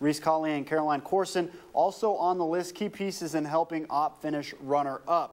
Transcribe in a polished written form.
Reese, Cauley, and Caroline Courson also on the list, key pieces in helping Opp finish runner-up.